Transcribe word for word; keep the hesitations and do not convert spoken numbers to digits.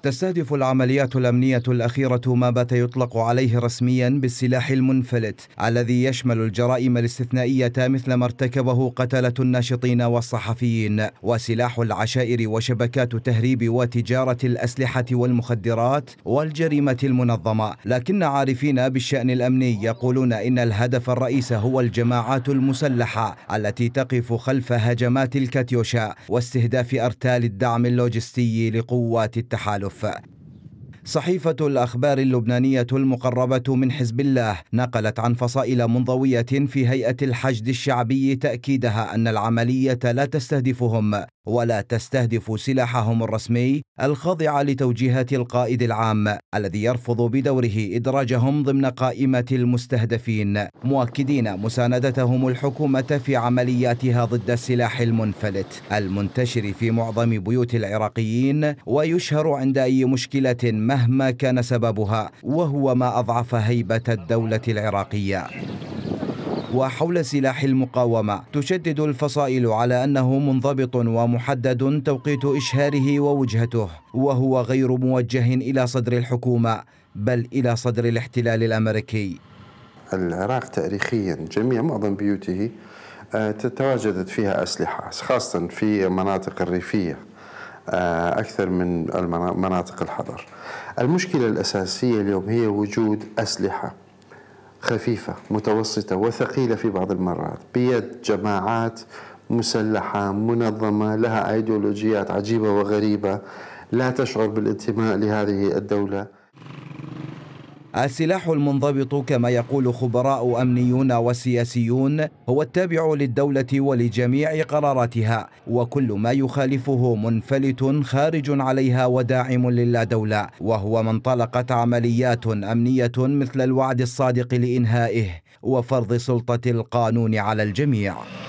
تستهدف العمليات الأمنية الأخيرة ما بات يطلق عليه رسميا بالسلاح المنفلت، الذي يشمل الجرائم الاستثنائية مثل ما ارتكبه قتلة الناشطين والصحفيين، وسلاح العشائر وشبكات تهريب وتجارة الأسلحة والمخدرات والجريمة المنظمة. لكن عارفين بالشأن الأمني يقولون إن الهدف الرئيسي هو الجماعات المسلحة التي تقف خلف هجمات الكاتيوشا واستهداف أرتال الدعم اللوجستي لقوات التحالف. صحيفة الأخبار اللبنانية المقربة من حزب الله نقلت عن فصائل منضوية في هيئة الحشد الشعبي تأكيدها أن العملية لا تستهدفهم ولا تستهدف سلاحهم الرسمي الخاضع لتوجيهات القائد العام الذي يرفض بدوره إدراجهم ضمن قائمة المستهدفين، مؤكدين مساندتهم الحكومة في عملياتها ضد السلاح المنفلت المنتشر في معظم بيوت العراقيين ويشهر عند أي مشكلة مهما كان سببها، وهو ما أضعف هيبة الدولة العراقية. وحول سلاح المقاومة تشدد الفصائل على أنه منضبط ومحدد توقيت إشهاره ووجهته، وهو غير موجه إلى صدر الحكومة بل إلى صدر الاحتلال الأمريكي. العراق تاريخيا جميع معظم بيوته تواجدت فيها أسلحة، خاصة في المناطق الريفية أكثر من مناطق الحضر. المشكلة الأساسية اليوم هي وجود أسلحة خفيفة متوسطة وثقيلة في بعض المرات بيد جماعات مسلحة منظمة لها أيديولوجيات عجيبة وغريبة لا تشعر بالانتماء لهذه الدولة. السلاح المنضبط كما يقول خبراء أمنيون وسياسيون هو التابع للدولة ولجميع قراراتها، وكل ما يخالفه منفلت خارج عليها وداعم للا دولة، وهو ما انطلقت عمليات أمنية مثل الوعد الصادق لإنهائه وفرض سلطة القانون على الجميع.